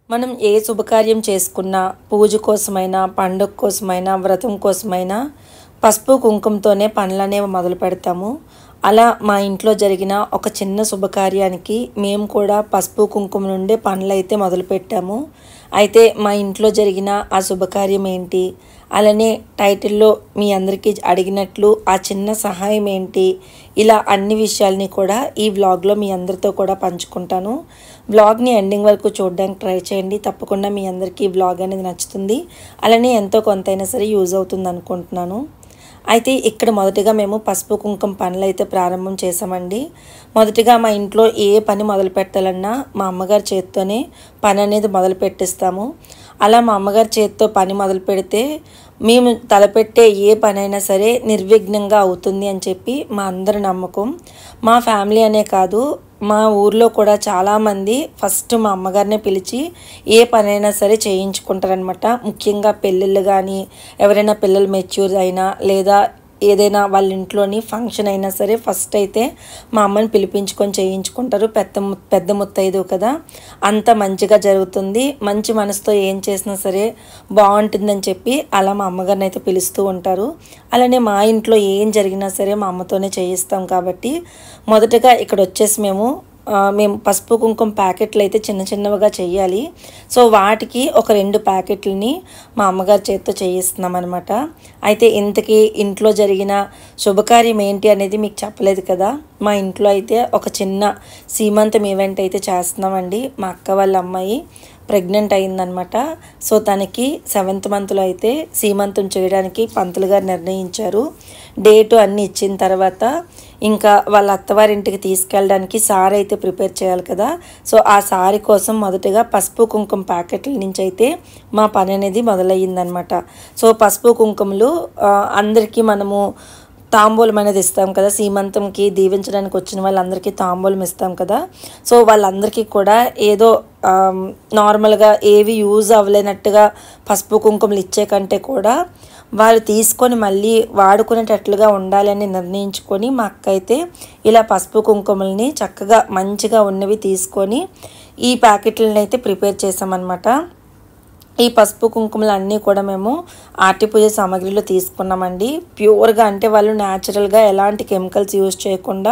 మనం ఏ శుభకార్యం చేసుకున్నా, పూజ కోసమైనా, పండుగ కోసమైనా, వ్రతం కోసమైనా పసుపు కుంకుమతోనే పనులనేవి మొదలు పెడతాము. అలా మా ఇంట్లో జరిగిన ఒక చిన్న శుభకార్యానికి మేము కూడా పసుపు కుంకుమ నుండే పనులైతే మొదలుపెట్టాము. అయితే మా ఇంట్లో జరిగిన ఆ శుభకార్యం ఏంటి, అలానే టైటిల్లో మీ అందరికీ అడిగినట్లు ఆ చిన్న సహాయం ఏంటి, ఇలా అన్ని విషయాల్ని కూడా ఈ వ్లాగ్లో మీ అందరితో కూడా పంచుకుంటాను. వ్లాగ్ని ఎండింగ్ వరకు చూడడానికి ట్రై చేయండి. తప్పకుండా మీ అందరికీ ఈ వ్లాగ్ అనేది నచ్చుతుంది, అలానే ఎంతో కొంతైనా సరే యూజ్ అవుతుంది అనుకుంటున్నాను. అయితే ఇక్కడ మొదటిగా మేము పసుపు కుంకుమ పనులు అయితే ప్రారంభం చేసామండి. మొదటిగా మా ఇంట్లో ఏ పని మొదలు పెట్టాలన్నా మా అమ్మగారి చేత్తోనే పని అనేది మొదలు పెట్టిస్తాము. అలా మా అమ్మగారి చేత్తో పని మొదలు పెడితే మేము తలపెట్టే ఏ పనైనా సరే నిర్విఘ్నంగా అవుతుంది అని చెప్పి మా అందరి నమ్మకం. మా ఫ్యామిలీ అనే కాదు, మా ఊర్లో కూడా చాలామంది ఫస్ట్ మా అమ్మగారినే పిలిచి ఏ పనైనా సరే చేయించుకుంటారనమాట. ముఖ్యంగా పెళ్ళిళ్ళు కానీ, ఎవరైనా పిల్లలు మెచ్యూర్ అయినా, లేదా ఏదైనా వాళ్ళ ఇంట్లోని ఫంక్షన్ అయినా సరే ఫస్ట్ అయితే మా అమ్మని పిలిపించుకొని చేయించుకుంటారు. పెద్ద ముత్తైదు కదా, అంత మంచిగా జరుగుతుంది. మంచి మనసుతో ఏం చేసినా సరే బాగుంటుందని చెప్పి అలా మా అమ్మగారిని అయితే పిలుస్తూ ఉంటారు. అలానే మా ఇంట్లో ఏం జరిగినా సరే మా అమ్మతోనే చేయిస్తాం కాబట్టి మొదటగా ఇక్కడ వచ్చేసి మేము పసుపు కుంకుమ ప్యాకెట్లు అయితే చిన్న చిన్నవిగా చేయాలి. సో వాటికి ఒక 2 ప్యాకెట్లని మా అమ్మగారి చేతితో చేయిస్తున్నాం అనమాట. అయితే ఇంతకీ ఇంట్లో జరిగిన శుభకార్యం ఏంటి అనేది మీకు చెప్పలేదు కదా. మా ఇంట్లో అయితే ఒక చిన్న సీమంతం ఈవెంట్ అయితే చేస్తున్నామండి. మా అక్క వాళ్ళ అమ్మాయి ప్రెగ్నెంట్ అయిందనమాట. సో తనకి 7th మంత్లో అయితే సీమంతం చేయడానికి పంతులు గారు నిర్ణయించారు. డేటు అన్నీ ఇచ్చిన తర్వాత ఇంకా వాళ్ళ అత్తవారింటికి తీసుకెళ్ళడానికి సారీ అయితే ప్రిపేర్ చేయాలి కదా. సో ఆ సారీ కోసం మొదటగా పసుపు కుంకుమ ప్యాకెట్ల నుంచి అయితే మా పని అనేది మొదలయ్యిందనమాట. సో పసుపు కుంకుమలు అందరికీ మనము తాంబూలం అనేది ఇస్తాం కదా, సీమంతంకి దీవించడానికి వచ్చిన వాళ్ళందరికీ తాంబూలం ఇస్తాం కదా. సో వాళ్ళందరికీ కూడా ఏదో నార్మల్గా ఏవి యూజ్ అవ్వలేనట్టుగా పసుపు కుంకుమలు ఇచ్చే కంటే కూడా వాళ్ళు తీసుకొని మళ్ళీ వాడుకునేటట్లుగా ఉండాలని నిర్ణయించుకొని మా అక్క అయితే ఇలా పసుపు కుంకుమల్ని చక్కగా మంచిగా ఉన్నవి తీసుకొని ఈ ప్యాకెట్లను అయితే ప్రిపేర్ చేసామన్నమాట. ఈ పసుపు కుంకుమలు అన్నీ కూడా మేము ఆర్టి పూజ సామాగ్రిలో తీసుకున్నామండి. ప్యూర్గా అంటే వాళ్ళు న్యాచురల్గా ఎలాంటి కెమికల్స్ యూజ్ చేయకుండా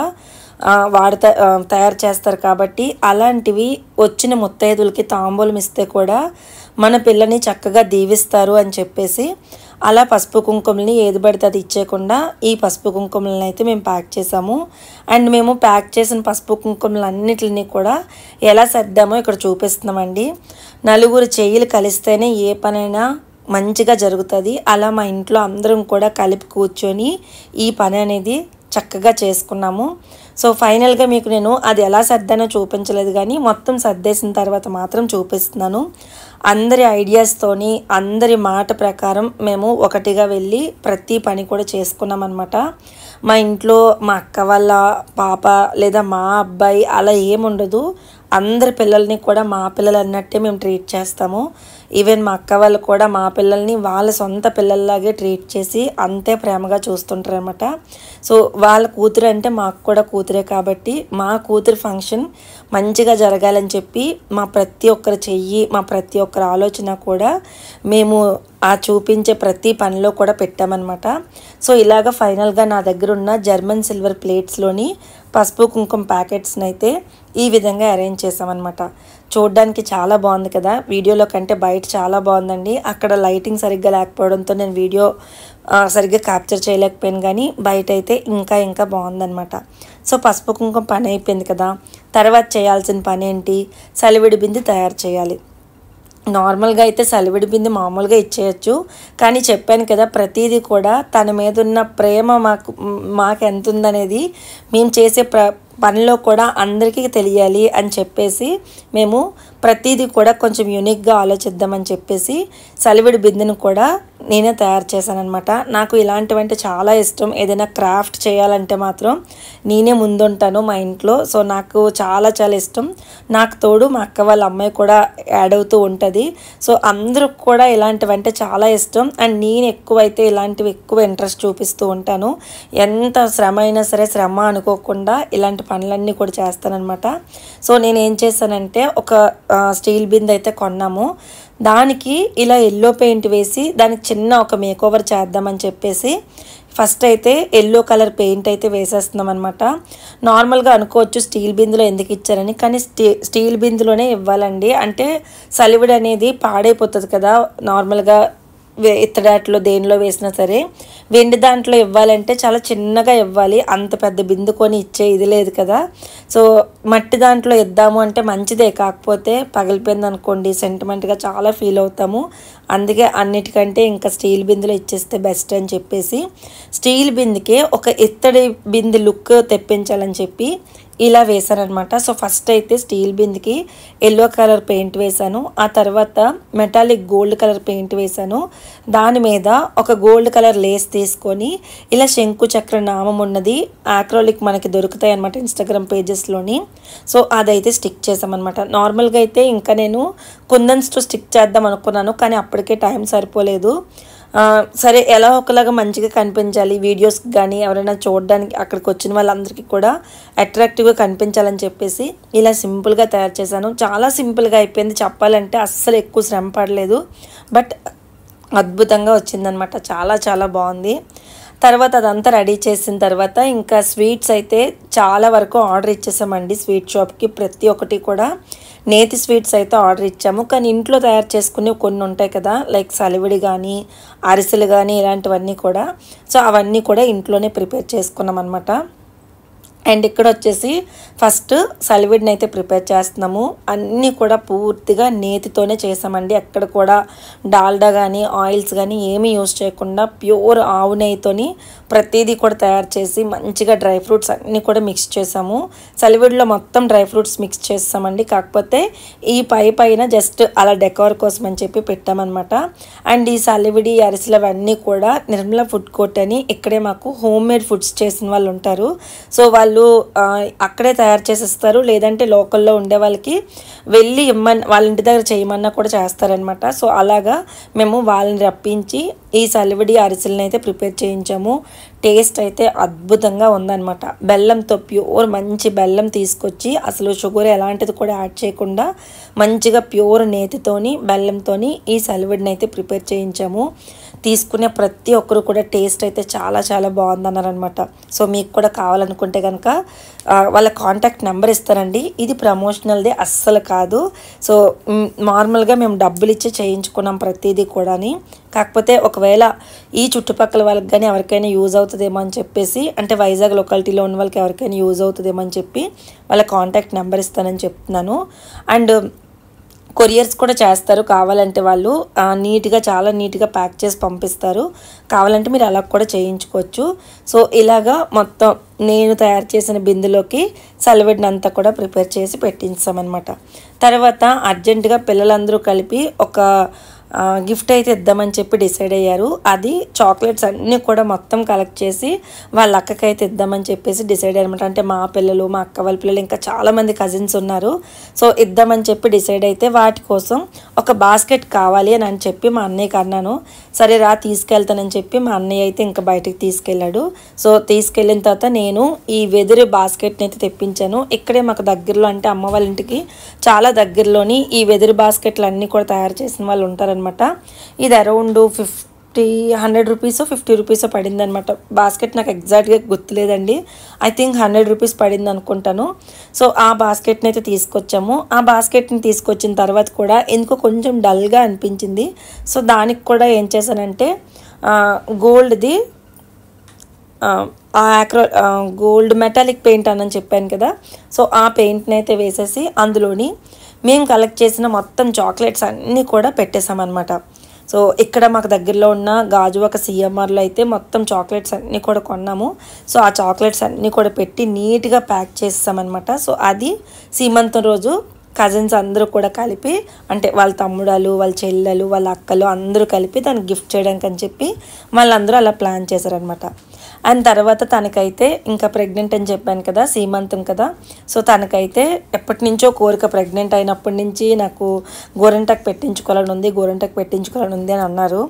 తయారు చేస్తారు కాబట్టి అలాంటివి వచ్చిన ముత్తైదులకి తాంబూలం ఇస్తే కూడా మన పిల్లని చక్కగా దీవిస్తారు అని చెప్పేసి అలా పసుపు కుంకుమల్ని ఏది పడితే అది ఇచ్చేయకుండా ఈ పసుపు కుంకుమలను అయితే మేము ప్యాక్ చేసాము. అండ్ మేము ప్యాక్ చేసిన పసుపు కుంకుమలు అన్నిటిని కూడా ఎలా సర్దామో ఇక్కడ చూపిస్తున్నామండి. 4 చెయ్యిలు కలిస్తేనే ఏ పనైనా మంచిగా జరుగుతుంది. అలా మా ఇంట్లో అందరం కూడా కలిపి కూర్చొని ఈ పని అనేది చక్కగా చేసుకున్నాము. సో ఫైనల్గా మీకు నేను అది ఎలా సర్దానో చూపించలేదు, కానీ మొత్తం సర్దేసిన తర్వాత మాత్రం చూపిస్తున్నాను. అందరి ఐడియాస్తోని అందరి మాట ప్రకారం మేము ఒకటిగా వెళ్ళి ప్రతి పని కూడా చేసుకున్నాం అనమాట. మా ఇంట్లో మా అక్క వాళ్ళ పాప లేదా మా అబ్బాయి అలా ఏముండదు. అందరి పిల్లల్ని కూడా మా పిల్లలు అన్నట్టే మేము ట్రీట్ చేస్తాము. ఈవెన్ మా అక్క వాళ్ళు కూడా మా పిల్లల్ని వాళ్ళ సొంత పిల్లల్లాగే ట్రీట్ చేసి అంతే ప్రేమగా చూస్తుంటారు అనమాట. సో వాళ్ళ కూతురు అంటే మాకు కూడా కూతురే కాబట్టి మా కూతురు ఫంక్షన్ మంచిగా జరగాలని చెప్పి మా ప్రతి ఒక్కరి చెయ్యి, మా ప్రతి ఒక్కరి ఆలోచన కూడా మేము ఆ చూపించే ప్రతి పనిలో కూడా పెట్టామన్నమాట. సో ఇలాగ ఫైనల్గా నా దగ్గర ఉన్న జర్మన్ సిల్వర్ ప్లేట్స్లోని పసుపు కుంకుమ ప్యాకెట్స్ని అయితే ఈ విధంగా అరేంజ్ చేసామన్నమాట. చూడడానికి చాలా బాగుంది కదా, వీడియోలో కంటే బయట చాలా బాగుందండి. అక్కడ లైటింగ్ సరిగ్గా లేకపోవడంతో నేను వీడియో సరిగ్గా క్యాప్చర్ చేయలేకపోయాను, కానీ బయట అయితే ఇంకా బాగుందన్నమాట. సో పసుపు కుంకుమ పని అయిపోయింది కదా. తర్వాత చేయాల్సిన పని ఏంటి, సలివిడి బింది తయారు చేయాలి. నార్మల్గా అయితే సలివిడి బింది మామూలుగా ఇచ్చేయచ్చు, కానీ చెప్పాను కదా ప్రతిదీ కూడా తన మీద ఉన్న ప్రేమ మాకు ఎంత ఉందనేది మేము చేసే పనిలో కూడా అందరికీ తెలియాలి అని చెప్పేసి మేము ప్రతిదీ కూడా కొంచెం యూనిక్గా ఆలోచిద్దామని చెప్పేసి సలివిడి బిందెను కూడా నేనే తయారు చేశానన్నమాట. నాకు ఇలాంటివంటే చాలా ఇష్టం. ఏదైనా క్రాఫ్ట్ చేయాలంటే మాత్రం నేనే ముందుంటాను మా ఇంట్లో. సో నాకు చాలా చాలా ఇష్టం. నాకు తోడు మా అక్క వాళ్ళ అమ్మాయి కూడా యాడ్ అవుతూ ఉంటుంది. సో అందరూ కూడా ఇలాంటివంటే చాలా ఇష్టం. అండ్ నేను ఎక్కువైతే ఇలాంటివి ఎక్కువ ఇంట్రెస్ట్ చూపిస్తూ ఉంటాను. ఎంత శ్రమ అయినా సరే శ్రమ అనుకోకుండా ఇలాంటి పనులన్నీ కూడా చేస్తానన్నమాట. సో నేను ఏం చేశానంటే ఒక స్టీల్ బిందె అయితే కొన్నాము. దానికి ఇలా ఎల్లో పెయింట్ వేసి దానికి చిన్న ఒక మేకోవర్ చేద్దామని చెప్పేసి ఫస్ట్ అయితే ఎల్లో కలర్ పెయింట్ అయితే వేసేస్తున్నాం అనమాట. నార్మల్గా అనుకోవచ్చు స్టీల్ బిందులో ఎందుకు ఇచ్చారని, కానీ స్టీల్ బిందులోనే ఇవ్వాలండి. అంటే సలివిడి అనేది పాడైపోతుంది కదా నార్మల్గా ఇత్తడాట్లో దేనిలో వేసినా సరే. వెండి దాంట్లో ఇవ్వాలంటే చాలా చిన్నగా ఇవ్వాలి, అంత పెద్ద బిందు కొని ఇచ్చే ఇది లేదు కదా. సో మట్టి దాంట్లో ఇద్దాము అంటే మంచిదే, కాకపోతే పగిలిపోయింది అనుకోండి సెంటిమెంట్గా చాలా ఫీల్ అవుతాము. అందుకే అన్నిటికంటే ఇంకా స్టీల్ బిందులో ఇచ్చేస్తే బెస్ట్ అని చెప్పేసి స్టీల్ బిందుకే ఒక ఇత్తడి బిందు లుక్ తెప్పించాలని చెప్పి ఇలా వేసానమాట. సో ఫస్ట్ అయితే స్టీల్ బిందుకి ఎల్లో కలర్ పెయింట్ వేసాను. ఆ తర్వాత మెటాలిక్ గోల్డ్ కలర్ పెయింట్ వేసాను. దాని మీద ఒక గోల్డ్ కలర్ లేస్ తీసుకొని ఇలా శంకు చక్ర నామం ఉన్నది ఆక్రోలిక్ మనకి దొరుకుతాయి అన్నమాట ఇన్స్టాగ్రామ్ పేజెస్లోని. సో అదైతే స్టిక్ చేసామన్నమాట. నార్మల్గా అయితే ఇంకా నేను కుందన్స్తో స్టిక్ చేద్దాం అనుకున్నాను, కానీ అప్పటికే టైం సరిపోలేదు. సరే ఎలా ఒకలాగా మంచిగా కనిపించాలి వీడియోస్కి కానీ ఎవరైనా చూడడానికి అక్కడికి వచ్చిన వాళ్ళందరికీ కూడా అట్రాక్టివ్గా కనిపించాలని చెప్పేసి ఇలా సింపుల్గా తయారు చేశాను. చాలా సింపుల్గా అయిపోయింది చెప్పాలంటే, అస్సలు ఎక్కువ శ్రమ పడలేదు. బట్ అద్భుతంగా వచ్చిందనమాట, చాలా చాలా బాగుంది. తర్వాత అదంతా రెడీ చేసిన తర్వాత ఇంకా స్వీట్స్ అయితే చాలా వరకు ఆర్డర్ ఇచ్చేసామండి స్వీట్ షాప్కి. ప్రతి ఒక్కటి కూడా నేతి స్వీట్స్ అయితే ఆర్డర్ ఇచ్చాము. కానీ ఇంట్లో తయారు చేసుకునే కొన్ని ఉంటాయి కదా, లైక్ సలివిడి కానీ అరిసెలు కానీ ఇలాంటివన్నీ కూడా. సో అవన్నీ కూడా ఇంట్లోనే ప్రిపేర్ చేసుకున్నాం అనమాట. అండ్ ఇక్కడ వచ్చేసి ఫస్ట్ సలివిడిని అయితే ప్రిపేర్ చేస్తున్నాము. అన్నీ కూడా పూర్తిగా నేతితోనే చేసామండి. ఎక్కడ కూడా డాల్డా కానీ ఆయిల్స్ కానీ ఏమీ యూజ్ చేయకుండా ప్యూర్ ఆవు నెయ్యితోని ప్రతిదీ కూడా తయారు చేసి మంచిగా డ్రై ఫ్రూట్స్ అన్నీ కూడా మిక్స్ చేసాము. సలివిడిలో మొత్తం డ్రై ఫ్రూట్స్ మిక్స్ చేస్తామండి, కాకపోతే ఈ పైన జస్ట్ అలా డెకోర్ కోసం అని చెప్పి పెట్టామన్నమాట. అండ్ ఈ సలివిడి అరిసెలు అవన్నీ కూడా నిర్మలా ఫుడ్ కోర్ట్ అని ఇక్కడే మాకు హోమ్ మేడ్ ఫుడ్స్ చేసిన వాళ్ళు ఉంటారు. సో వాళ్ళు అక్కడే తయారు చేసేస్తారు, లేదంటే లోకల్లో ఉండే వాళ్ళకి వెళ్ళి వాళ్ళ ఇంటి దగ్గర చేయమన్నా కూడా చేస్తారనమాట. సో అలాగా మేము వాళ్ళని రప్పించి ఈ సలివిడి అరిసెలను అయితే ప్రిపేర్ చేయించాము. టేస్ట్ అయితే అద్భుతంగా ఉందన్నమాట. బెల్లంతో ప్యూర్ మంచి బెల్లం తీసుకొచ్చి అసలు షుగర్ ఎలాంటిది కూడా యాడ్ చేయకుండా మంచిగా ప్యూర్ నేతితోని బెల్లంతోని ఈ సలివిడిని అయితే ప్రిపేర్ చేయించాము. తీసుకునే ప్రతి ఒక్కరు కూడా టేస్ట్ అయితే చాలా చాలా బాగుందన్నారనమాట. సో మీకు కూడా కావాలనుకుంటే కనుక వాళ్ళ కాంటాక్ట్ నెంబర్ ఇస్తారండి. ఇది ప్రమోషనల్దే అస్సలు కాదు. సో నార్మల్గా మేము డబ్బులు ఇచ్చి చేయించుకున్నాం ప్రతిదీ కూడాని. కాకపోతే ఒకవేళ ఈ చుట్టుపక్కల వాళ్ళకి కానీ ఎవరికైనా యూజ్ అవుతుందేమో అని చెప్పేసి, అంటే వైజాగ్ లొకాలిటీలో ఉన్న వాళ్ళకి ఎవరికైనా యూజ్ అవుతుందేమో అని చెప్పి వాళ్ళ కాంటాక్ట్ నెంబర్ ఇస్తానని చెప్తున్నాను. అండ్ కొరియర్స్ కూడా చేస్తారు, కావాలంటే వాళ్ళు నీట్గా చాలా నీట్గా ప్యాక్ చేసి పంపిస్తారు. కావాలంటే మీరు అలా కూడా చేయించుకోవచ్చు. సో ఇలాగా మొత్తం నేను తయారు చేసిన బిందులోకి సలివిడిని అంతా కూడా ప్రిపేర్ చేసి పెట్టించామన్నమాట. తర్వాత అర్జెంటుగా పిల్లలందరూ కలిపి ఒక గిఫ్ట్ అయితే ఇద్దామని చెప్పి డిసైడ్ అయ్యారు. అది చాక్లెట్స్ అన్నీ కూడా మొత్తం కలెక్ట్ చేసి వాళ్ళ అక్కకైతే ఇద్దామని చెప్పేసి డిసైడ్ అయ్యారన్నమాట. అంటే మా పిల్లలు, మా అక్క వాళ్ళ పిల్లలు, ఇంకా చాలామంది కజిన్స్ ఉన్నారు. సో ఇద్దామని చెప్పి డిసైడ్ అయితే వాటి కోసం ఒక బాస్కెట్ కావాలి అని చెప్పి మా అన్నయ్యకి అన్నాను. సరే రా తీసుకెళ్తానని చెప్పి మా అన్నయ్య అయితే ఇంకా బయటకు తీసుకెళ్ళాడు. సో తీసుకెళ్ళిన తర్వాత నేను ఈ వెదురు బాస్కెట్ని అయితే తెప్పించాను. ఇక్కడే మాకు దగ్గరలో, అంటే అమ్మ వాళ్ళ ఇంటికి చాలా దగ్గరలోని ఈ వెదురు బాస్కెట్లు అన్నీ కూడా తయారు చేసిన వాళ్ళు ఉంటారనమాట. ఇది అరౌండ్ 100 రూపీస్ 50 రూపీస్ పడింది అనమాట. బాస్కెట్ నాకు ఎగ్జాక్ట్గా గుర్తులేదండి, ఐ థింక్ 100 రూపీస్ పడింది అనుకుంటాను. సో ఆ బాస్కెట్ని అయితే తీసుకొచ్చాము. ఆ బాస్కెట్ని తీసుకొచ్చిన తర్వాత కూడా ఎందుకో కొంచెం డల్గా అనిపించింది. సో దానికి కూడా ఏం చేశానంటే గోల్డ్ది గోల్డ్ మెటాలిక్ పెయింట్ అని చెప్పాను కదా, సో ఆ పెయింట్ని అయితే వేసేసి అందులోని మేము కలెక్ట్ చేసిన మొత్తం చాక్లెట్స్ అన్నీ కూడా పెట్టేసామన్నమాట. సో ఇక్కడ మాకు దగ్గరలో ఉన్న గాజువాక సిఎంఆర్లో అయితే మొత్తం చాక్లెట్స్ అన్నీ కూడా కొన్నాము. సో ఆ చాక్లెట్స్ అన్నీ కూడా పెట్టి నీట్గా ప్యాక్ చేసామన్నమాట. సో అది సీమంతం రోజు కజిన్స్ అందరూ కూడా కలిపి, అంటే వాళ్ళ తమ్ముడాలు, వాళ్ళ చెల్లెలు, వాళ్ళ అక్కలు అందరూ కలిపి తనకి గిఫ్ట్ చేయడానికి అని చెప్పి వాళ్ళందరూ అలా ప్లాన్ చేశారనమాట. అండ్ తర్వాత తనకైతే ఇంకా ప్రెగ్నెంట్ అని చెప్పాను కదా, సీమంతం కదా. సో తనకైతే ఎప్పటి నుంచో కోరిక, ప్రెగ్నెంట్ అయినప్పటి నుంచి నాకు గోరింటాకు పెట్టించుకోవాలని ఉంది అని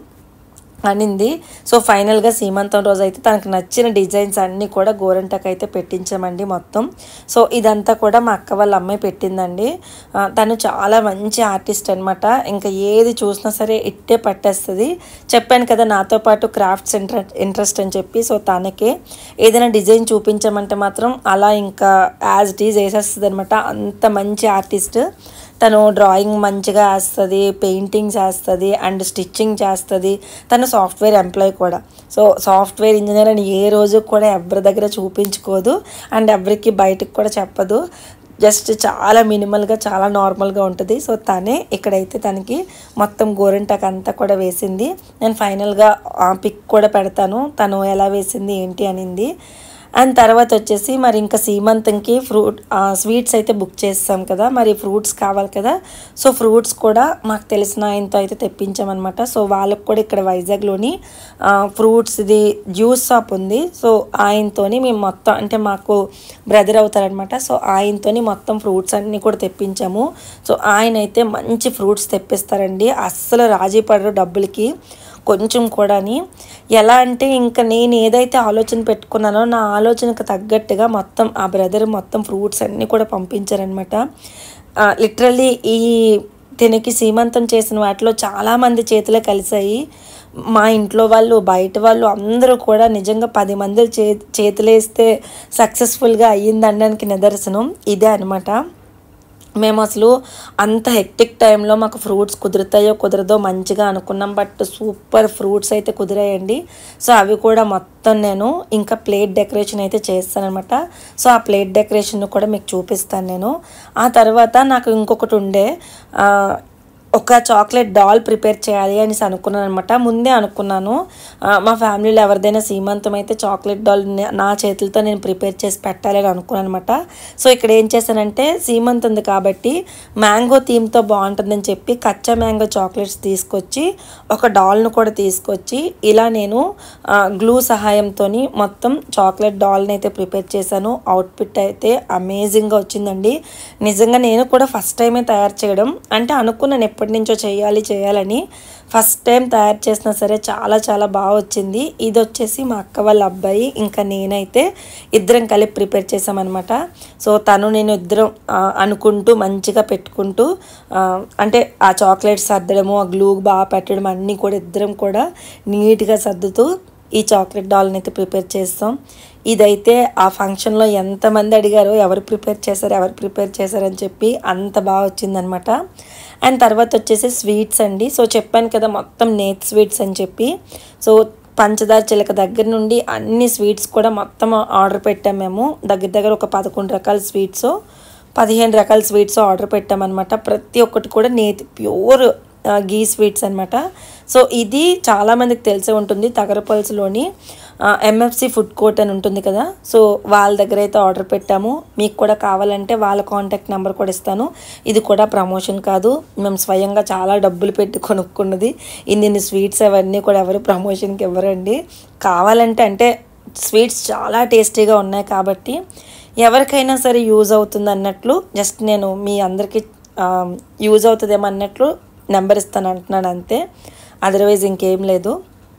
అనింది. సో ఫైనల్గా సీమంతం రోజు అయితే తనకు నచ్చిన డిజైన్స్ అన్నీ కూడా గోరింటాకు అయితే పెట్టించామండి మొత్తం. సో ఇదంతా కూడా మా అక్క వాళ్ళ అమ్మాయి పెట్టిందండి. తను చాలా మంచి ఆర్టిస్ట్ అనమాట. ఇంకా ఏది చూసినా సరే ఇట్టే పట్టేస్తుంది. చెప్పాను కదా నాతో పాటు క్రాఫ్ట్స్ ఇంట్రెస్ట్ అని చెప్పి. సో తనకే ఏదైనా డిజైన్ చూపించమంటే మాత్రం అలా ఇంకా యాజ్ ఇట్ ఈజ్ వేసేస్తుంది అనమాట. అంత మంచి ఆర్టిస్ట్ తను. డ్రాయింగ్ మంచిగా వేస్తుంది, పెయింటింగ్స్ వేస్తుంది అండ్ స్టిచ్చింగ్ చేస్తుంది. తను సాఫ్ట్వేర్ ఎంప్లాయీ కూడా. సో సాఫ్ట్వేర్ ఇంజనీర్ అని ఏ రోజు కూడా ఎవరి దగ్గర చూపించుకోదు అండ్ ఎవరికి బయటకు కూడా చెప్పదు. జస్ట్ చాలా మినిమల్గా, చాలా నార్మల్గా ఉంటుంది. సో తనే ఇక్కడైతే తనకి మొత్తం గోరింటాకు అంతా కూడా వేసింది. నేను ఫైనల్గా పిక్ కూడా పెడతాను తను ఎలా వేసింది ఏంటి అనింది. అండ్ తర్వాత వచ్చేసి మరి ఇంకా సీమంతంకి స్వీట్స్ అయితే బుక్ చేస్తాం కదా, మరి ఫ్రూట్స్ కావాలి కదా. సో ఫ్రూట్స్ కూడా మాకు తెలిసిన ఆయనతో అయితే తెప్పించామన్నమాట. సో వాళ్ళకి కూడా ఇక్కడ వైజాగ్లోని ఫ్రూట్స్ది జ్యూస్ షాప్ ఉంది. సో ఆయనతోని మేము మొత్తం, అంటే మాకు బ్రదర్ అవుతారనమాట. సో ఆయనతోని మొత్తం ఫ్రూట్స్ అన్నీ కూడా తెప్పించాము. సో ఆయన అయితే మంచి ఫ్రూట్స్ తెప్పిస్తారండి, అస్సలు రాజీ పడరు డబ్బులకి కొంచెం కూడాని. ఎలా అంటే ఇంకా నేను ఏదైతే ఆలోచన పెట్టుకున్నానో నా ఆలోచనకు తగ్గట్టుగా మొత్తం ఆ బ్రదర్ మొత్తం ఫ్రూట్స్ అన్నీ కూడా పంపించారనమాట. లిటరల్లీ ఈ తినకి సీమంతం చేసిన వాటిలో చాలామంది చేతులే కలిసాయి. మా ఇంట్లో వాళ్ళు, బయట వాళ్ళు అందరూ కూడా నిజంగా 10 మంది చేతులేస్తే సక్సెస్ఫుల్గా అయ్యిందనడానికి నిదర్శనం ఇదే అనమాట. మేము అసలు అంత హెక్టిక్ టైంలో మాకు ఫ్రూట్స్ కుదురుతాయో కుదరదో మంచిగా అనుకున్నాం. బట్ సూపర్ ఫ్రూట్స్ అయితే కుదిరాయండి. సో అవి కూడా మొత్తం నేను ఇంకా ప్లేట్ డెకరేషన్ అయితే చేస్తానమాట. సో ఆ ప్లేట్ డెకరేషన్ కూడా మీకు చూపిస్తాను నేను. ఆ తర్వాత నాకు ఇంకొకటి ఉండే, ఒక చాక్లెట్ డాల్ ప్రిపేర్ చేయాలి అనేసి అనుకున్నాను అనమాట. ముందే అనుకున్నాను మా ఫ్యామిలీలో ఎవరిదైనా సీమంతం అయితే చాక్లెట్ డాల్ నా చేతులతో నేను ప్రిపేర్ చేసి పెట్టాలి అని అనుకున్నాను అనమాట. సో ఇక్కడ ఏం చేశానంటే సీమంతం ఉంది కాబట్టి మ్యాంగో థీమ్తో బాగుంటుందని చెప్పి కచ్చా మ్యాంగో చాక్లెట్స్ తీసుకొచ్చి ఒక డాల్ను కూడా తీసుకొచ్చి ఇలా నేను గ్లూ సహాయంతో మొత్తం చాక్లెట్ డాల్ని అయితే ప్రిపేర్ చేశాను. అవుట్పుట్ అయితే అమేజింగ్గా వచ్చిందండి. నిజంగా నేను కూడా ఫస్ట్ టైమే తయారు చేయడం, అంటే అనుకున్నాను ఎప్పటి నుంచో చేయాలని. ఫస్ట్ టైం తయారు చేసినా సరే చాలా చాలా బాగా వచ్చింది. ఇది వచ్చేసి మా అక్క వాళ్ళ అబ్బాయి ఇంకా నేనైతే ఇద్దరం కలిపి ప్రిపేర్ చేసామన్నమాట. సో తను నేను ఇద్దరం అనుకుంటూ మంచిగా పెట్టుకుంటూ, అంటే ఆ చాక్లెట్స్ సర్దడము, ఆ గ్లూ బాగా పెట్టడం అన్నీ కూడా ఇద్దరం కూడా నీట్గా సర్దుతూ ఈ చాక్లెట్ డాల్ని అయితే ప్రిపేర్ చేస్తాం. ఇదైతే ఆ ఫంక్షన్లో ఎంతమంది అడిగారో ఎవరు ప్రిపేర్ చేశారని చెప్పి అంత బాగా వచ్చిందనమాట. అండ్ తర్వాత వచ్చేసి స్వీట్స్ అండి. సో చెప్పాను కదా మొత్తం నేత్ స్వీట్స్ అని చెప్పి. సో పంచదార చిలక దగ్గర నుండి అన్ని స్వీట్స్ కూడా మొత్తం ఆర్డర్ పెట్టాము మేము. దగ్గర ఒక 11 రకాల స్వీట్స్, 15 రకాల స్వీట్స్ ఆర్డర్ పెట్టామన్నమాట. ప్రతి ఒక్కటి కూడా నేతి ప్యూర్ గీ స్వీట్స్ అనమాట. సో ఇది చాలామందికి తెలిసే ఉంటుంది, తగరపల్స్లోని ఎంఎఫ్సి ఫుడ్ కోర్ట్ అని ఉంటుంది కదా. సో వాళ్ళ దగ్గర అయితే ఆర్డర్ పెట్టాము. మీకు కూడా కావాలంటే వాళ్ళ కాంటాక్ట్ నెంబర్ కూడా ఇస్తాను. ఇది కూడా ప్రమోషన్ కాదు, మేము స్వయంగా చాలా డబ్బులు పెట్టి కొనుక్కున్నది. ఇన్ని స్వీట్స్ అవన్నీ కూడా ఎవరు ప్రమోషన్కి ఇవ్వరండి. కావాలంటే, అంటే స్వీట్స్ చాలా టేస్టీగా ఉన్నాయి కాబట్టి ఎవరికైనా సరే యూజ్ అవుతుంది అన్నట్లు జస్ట్ నేను మీ అందరికీ యూజ్ అవుతుందేమో అన్నట్లు నెంబర్ ఇస్తాను అంటున్నాను అంతే. అదర్వైజ్ ఇంకేం లేదు.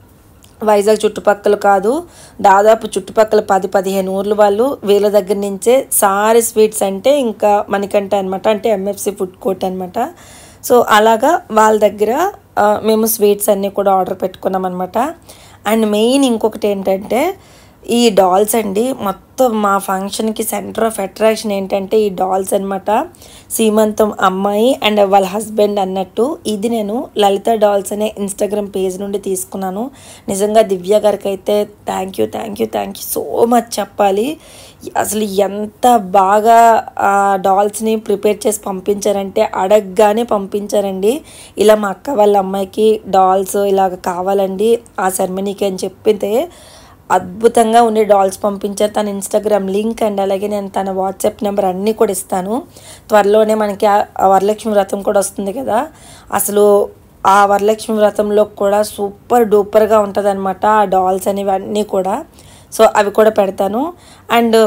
వైజాగ్ చుట్టుపక్కల కాదు, దాదాపు చుట్టుపక్కల 10-15 ఊర్ల వాళ్ళు వీళ్ళ దగ్గర నుంచే సారీ స్వీట్స్ అంటే ఇంకా మనకంటే అనమాట, అంటే ఎంఎఫ్సి ఫుడ్ కోర్ట్ అనమాట. సో అలాగా వాళ్ళ దగ్గర మేము స్వీట్స్ అన్నీ కూడా ఆర్డర్ పెట్టుకున్నాం అనమాట. అండ్ మెయిన్ ఇంకొకటి ఏంటంటే ఈ డాల్స్ అండి. మొత్తం మా ఫంక్షన్కి సెంటర్ ఆఫ్ అట్రాక్షన్ ఏంటంటే ఈ డాల్స్ అనమాట. సీమంతం అమ్మాయి అండ్ వాళ్ళ హస్బెండ్ అన్నట్టు. ఇది నేను లలిత డాల్స్ అనే ఇన్స్టాగ్రామ్ పేజ్ నుండి తీసుకున్నాను. నిజంగా దివ్య గారికి అయితే థ్యాంక్ యూ సో మచ్ చెప్పాలి. అసలు ఎంత బాగా డాల్స్ని ప్రిపేర్ చేసి పంపించారంటే అడగగానే పంపించారండి. ఇలా మా అక్క వాళ్ళ అమ్మాయికి డాల్స్ ఇలాగ కావాలండి ఆ సెరమనీకి అని చెప్పితే అద్భుతంగా ఉండే డాల్స్ పంపించారు. తన ఇన్స్టాగ్రామ్ లింక్ అండ్ అలాగే నేను తన వాట్సాప్ నెంబర్ అన్నీ కూడా ఇస్తాను. త్వరలోనే మనకి ఆ వరలక్ష్మి వ్రతం కూడా వస్తుంది కదా, అసలు ఆ వరలక్ష్మి వ్రతంలో కూడా సూపర్ డూపర్గా ఉంటుంది అనమాట ఆ డాల్స్ అనేవి అన్నీ కూడా. సో అవి కూడా పెడతాను. అండ్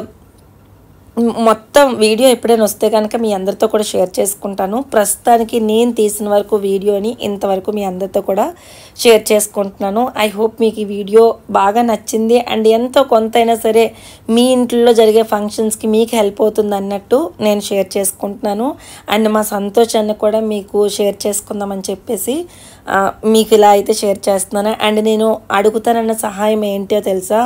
మొత్తం వీడియో ఎప్పుడైనా వస్తే కనుక మీ అందరితో కూడా షేర్ చేసుకుంటాను. ప్రస్తుతానికి నేను తీసిన వరకు వీడియోని ఇంతవరకు మీ అందరితో కూడా షేర్ చేసుకుంటున్నాను. ఐ హోప్ మీకు ఈ వీడియో బాగా నచ్చింది అండ్ ఎంతో కొంతైనా సరే మీ ఇంట్లో జరిగే ఫంక్షన్స్కి మీకు హెల్ప్ అవుతుంది అన్నట్టు నేను షేర్ చేసుకుంటున్నాను. అండ్ మా సంతోషాన్ని కూడా మీకు షేర్ చేసుకుందామని చెప్పేసి మీకు ఇలా అయితే షేర్ చేస్తున్నాను. అండ్ నేను అడుగుతానన్న సహాయం ఏంటో తెలుసా,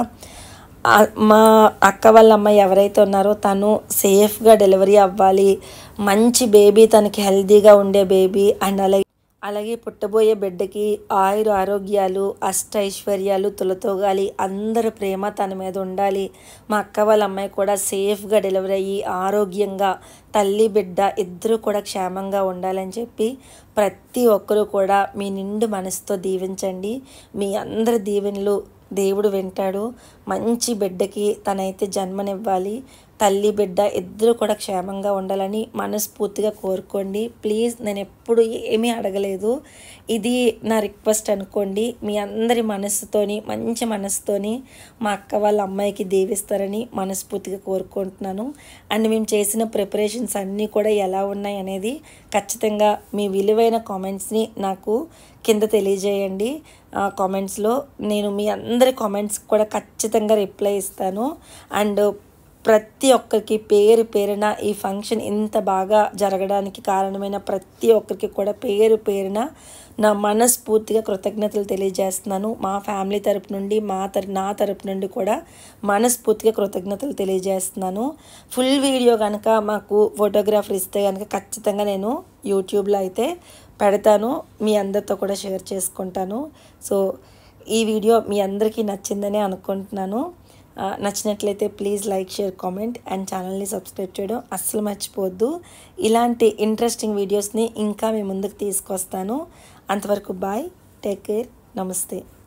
మా అక్క వాళ్ళ అమ్మాయి ఎవరైతే ఉన్నారో తను సేఫ్గా డెలివరీ అవ్వాలి, మంచి బేబీ, తనకి హెల్తీగా ఉండే బేబీ అండ్ అలాగే పుట్టబోయే బిడ్డకి ఆరోగ్యాలు అష్టైశ్వర్యాలు తులతోగాలి, అందరి ప్రేమ తన మీద ఉండాలి, మా అక్క వాళ్ళ అమ్మాయి కూడా సేఫ్గా డెలివరీ అయ్యి ఆరోగ్యంగా తల్లి బిడ్డ ఇద్దరు కూడా క్షేమంగా ఉండాలని చెప్పి ప్రతి ఒక్కరూ కూడా మీ నిండు మనసుతో దీవించండి. మీ అందరి దీవెనలు దేవుడు వింటాడు. మంచి బిడ్డకి తనైతే జన్మనివ్వాలి, తల్లి బిడ్డ ఇద్దరు కూడా క్షేమంగా ఉండాలని మనస్ఫూర్తిగా కోరుకోండి. ప్లీజ్, నేను ఎప్పుడు ఏమీ అడగలేదు, ఇది నా రిక్వెస్ట్ అనుకోండి. మీ అందరి మనసుతోని మంచి మనసుతోని మా అక్క వాళ్ళ అమ్మాయికి దీవిస్తారని మనస్ఫూర్తిగా కోరుకుంటున్నాను. అండ్ మేము చేసిన ప్రిపరేషన్స్ అన్నీ కూడా ఎలా ఉన్నాయి అనేది ఖచ్చితంగా మీ విలువైన కామెంట్స్ని నాకు కింద తెలియజేయండి. కామెంట్స్లో నేను మీ అందరి కామెంట్స్ కూడా ఖచ్చితంగా రిప్లై ఇస్తాను. అండ్ ప్రతి ఒక్కరికి పేరు పేరున ఈ ఫంక్షన్ ఇంత బాగా జరగడానికి కారణమైన ప్రతి ఒక్కరికి కూడా పేరు పేరున నా మనస్ఫూర్తిగా కృతజ్ఞతలు తెలియజేస్తున్నాను. మా ఫ్యామిలీ తరపు నుండి నా తరపు నుండి కూడా మనస్ఫూర్తిగా కృతజ్ఞతలు తెలియజేస్తున్నాను. ఫుల్ వీడియో కనుక మాకు ఫోటోగ్రాఫర్ ఇస్తే కనుక ఖచ్చితంగా నేను యూట్యూబ్లో అయితే పెడతాను, మీ అందరితో కూడా షేర్ చేసుకుంటాను. సో ఈ వీడియో మీ అందరికీ నచ్చిందని అనుకుంటున్నాను. నచ్చినట్లయితే please like, share, comment and ఛానల్ని సబ్స్క్రైబ్ చేయడం అస్సలు మర్చిపోవద్దు. ఇలాంటి ఇంట్రెస్టింగ్ వీడియోస్ని ఇంకా మీ ముందుకు తీసుకొస్తాను. అంతవరకు బాయ్, టేక్ కేర్, నమస్తే.